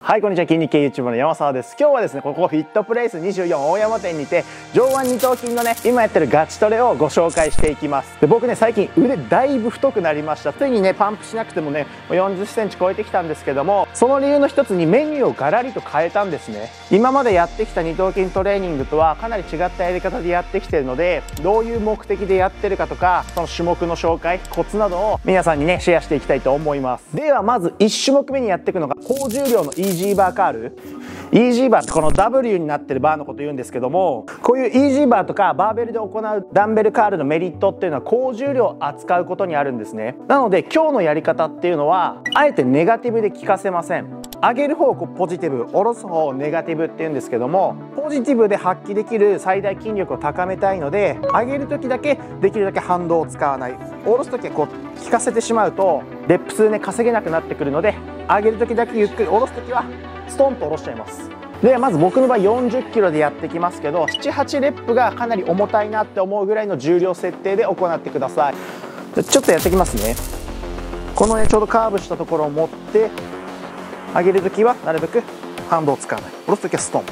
はい、こんにちは。筋肉系 YouTuber の山沢です。今日はですね、ここフィットプレイス24大山店にて上腕二頭筋のね、今やってるガチトレをご紹介していきます。で、僕ね、最近腕だいぶ太くなりました。ついにね、パンプしなくてもね、40センチ超えてきたんですけども、その理由の一つにメニューをガラリと変えたんですね。今までやってきた二頭筋トレーニングとはかなり違ったやり方でやってきてるので、どういう目的でやってるかとか、その種目の紹介、コツなどを皆さんにね、シェアしていきたいと思います。では、まず1種目目にやっていくのが高重量のイージーバーカール。イージーバーってこの W になってるバーのこと言うんですけども、こういうイージーバーとかバーベルで行うダンベルカールのメリットっていうのは高重量を扱うことにあるんですね。なので今日のやり方っていうのはあえてネガティブで効かせません。上げる方をポジティブ、下ろす方をネガティブっていうんですけども、ポジティブで発揮できる最大筋力を高めたいので、上げる時だけできるだけ反動を使わない、下ろす時はこう効かせてしまうとレップ数ね稼げなくなってくるので、上げる時だけゆっくり、下ろす時はストンと下ろしちゃいます。で、まず僕の場合40キロでやってきますけど、78レップがかなり重たいなって思うぐらいの重量設定で行ってください。ちょっとやってきますね。このねちょうどカーブしたところを持って上げるときはなるべく反動を使わない、下ろすときはストン、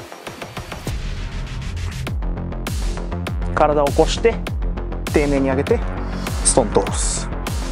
体を起こして丁寧に上げてストンと下ろす。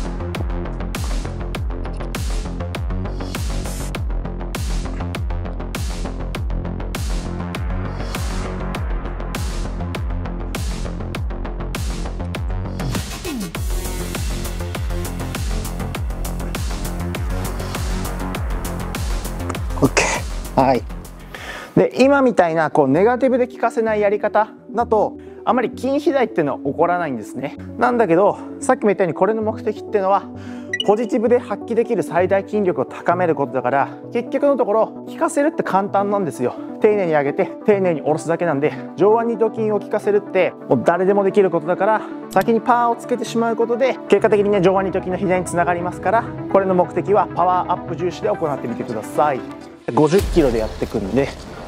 はい、で今みたいなこうネガティブで効かせないやり方だとあまり筋肥大っていうのは起こらないんですね。なんだけどさっきも言ったようにこれの目的っていうのはポジティブで発揮できる最大筋力を高めることだから、結局のところ効かせるって簡単なんですよ。丁寧に上げて丁寧に下ろすだけなんで、上腕二頭筋を効かせるってもう誰でもできることだから、先にパワーをつけてしまうことで結果的にね上腕二頭筋の肥大につながりますから、これの目的はパワーアップ重視で行ってみてください。50キロでやっていくんで、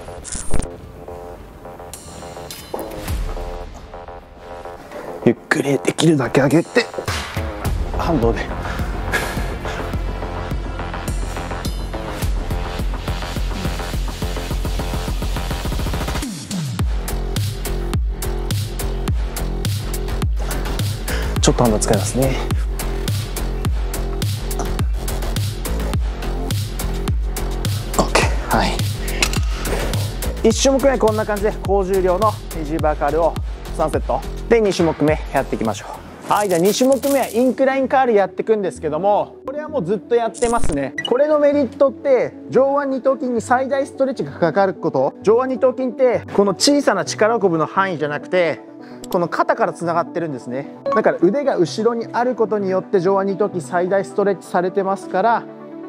ゆっくりできるだけ上げて反動でちょっと反動使いますね。はい、1種目目こんな感じで高重量のイージーバーカールを3セットで2種目目やっていきましょう。はい、じゃあ2種目目はインクラインカールやっていくんですけども、これはもうずっとやってますね。これのメリットって上腕二頭筋に最大ストレッチがかかること。上腕二頭筋ってこの小さな力こぶの範囲じゃなくてこの肩からつながってるんですね。だから腕が後ろにあることによって上腕二頭筋最大ストレッチされてますから、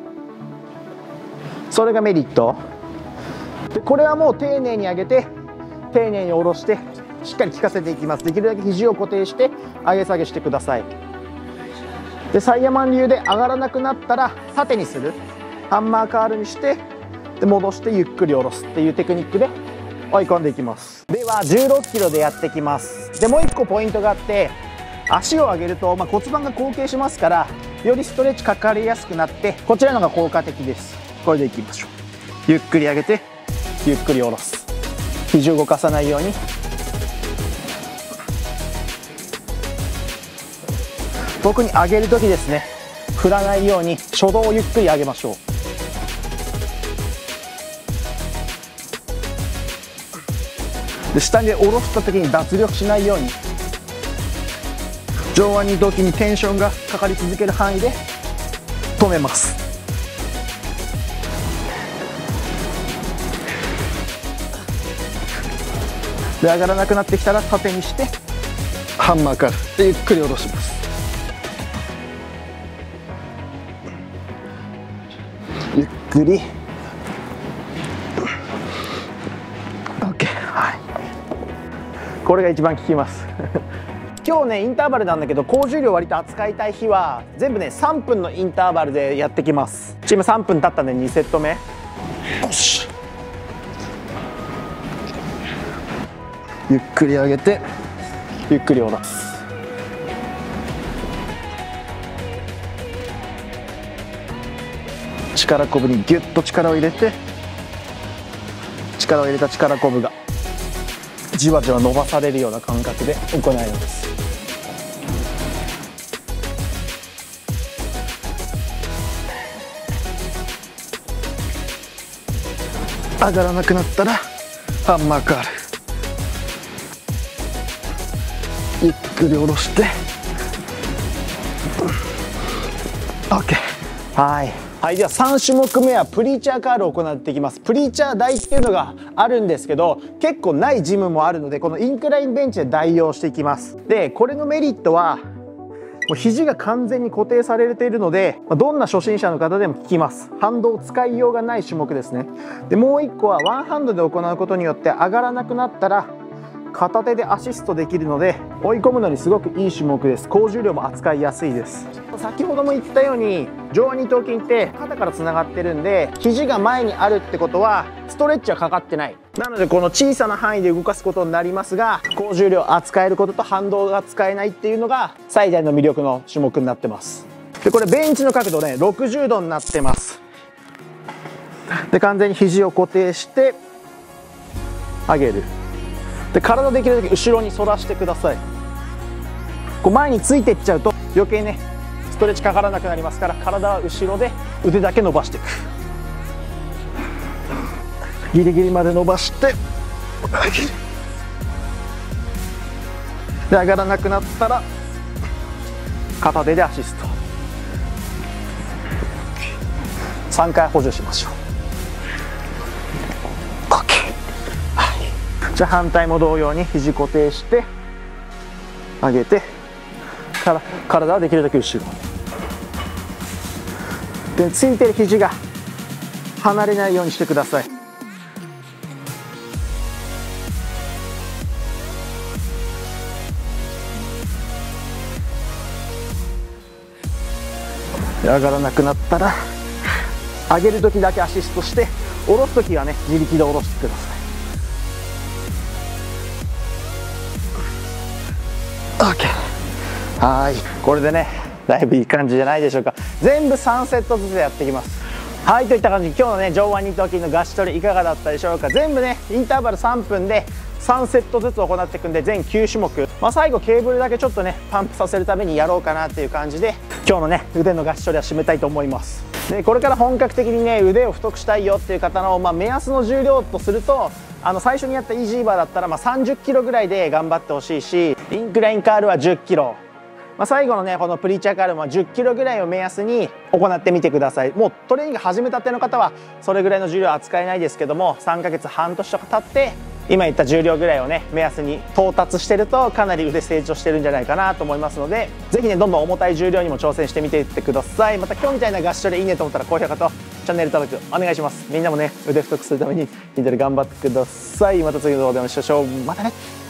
それがメリットで、これはもう丁寧に上げて丁寧に下ろしてしっかり効かせていきます。できるだけ肘を固定して上げ下げしてください。でサイヤマン流で上がらなくなったら縦にする、ハンマーカールにしてで戻してゆっくり下ろすっていうテクニックで追い込んでいきます。では16キロでやっていきます。でもう1個ポイントがあって、足を上げると、骨盤が後傾しますからよりストレッチかかりやすくなって、こちらのが効果的です。これでいきましょう。ゆっくり上げてゆっくり下ろす、肘を動かさないように。特に上げる時ですね、振らないように初動をゆっくり上げましょう。で下に下ろした時に脱力しないように、上腕二頭筋にテンションがかかり続ける範囲で止めます。で上がらなくなってきたら縦にしてハンマーカールでゆっくり下ろします。ゆっくり OK。 はい、これが一番効きます今日ねインターバルなんだけど、高重量割と扱いたい日は全部ね3分のインターバルでやってきます。チーム3分経ったんで2セット目。よし、ゆっくり上げてゆっくり下ろす。力こぶにギュッと力を入れて力を入れた力こぶがじわじわ伸ばされるような感覚で行います。上がらなくなったらハンマーカール、ゆっくり下ろして OK。 はい、では3種目目はプリーチャーカールを行っていきます。プリーチャー台っていうのがあるんですけど、結構ないジムもあるので、このインクラインベンチで代用していきます。でこれのメリットはもう肘が完全に固定されているので、どんな初心者の方でも効きます。反動を使いようがない種目ですね。でもう1個はワンハンドで行うことによって上がらなくなったら片手でアシストできるので、追い込むのにすごくいい種目です。高重量も扱いやすいです。先ほども言ったように上腕二頭筋って肩からつながってるんで、肘が前にあるってことはストレッチはかかってない。なのでこの小さな範囲で動かすことになりますが、高重量扱えることと反動が使えないっていうのが最大の魅力の種目になってます。でこれベンチの角度ね60度になってます。で完全に肘を固定して上げる。で体できるだけ後ろに反らしてください。こう前についていっちゃうと余計ねストレッチかからなくなりますから、体は後ろで腕だけ伸ばしていく。ギリギリまで伸ばして上げる。で上がらなくなったら片手でアシスト。3回補助しましょう。 OK。 じゃあ反対も同様に肘固定して上げて体はできるだけ後ろで、ついてる肘が離れないようにしてください。上がらなくなったら上げる時だけアシストして、下ろす時はね自力で下ろしてください。はい、これでねだいぶいい感じじゃないでしょうか。全部3セットずつやっていきます。はい、といった感じで今日のね上腕二頭筋のガチトレいかがだったでしょうか。全部ねインターバル3分で3セットずつ行っていくんで全9種目、最後ケーブルだけちょっとねパンプさせるためにやろうかなっていう感じで今日のね腕のガチトレは締めたいと思います。でこれから本格的にね腕を太くしたいよっていう方の、目安の重量とすると、最初にやったイージーバーだったら30キロぐらいで頑張ってほしいし、インクラインカールは10キロ、最後のねこのプリーチャーカールも10キロぐらいを目安に行ってみてください。もうトレーニング始めたての方はそれぐらいの重量は扱えないですけども、3ヶ月半年とか経って今言った重量ぐらいをね目安に到達してるとかなり腕成長してるんじゃないかなと思いますので、ぜひねどんどん重たい重量にも挑戦してみていってください。また今日みたいなガチトレいいねと思ったら高評価とチャンネル登録お願いします。みんなもね腕太くするために筋トレ頑張ってください。また次の動画でお会いしましょう。またね。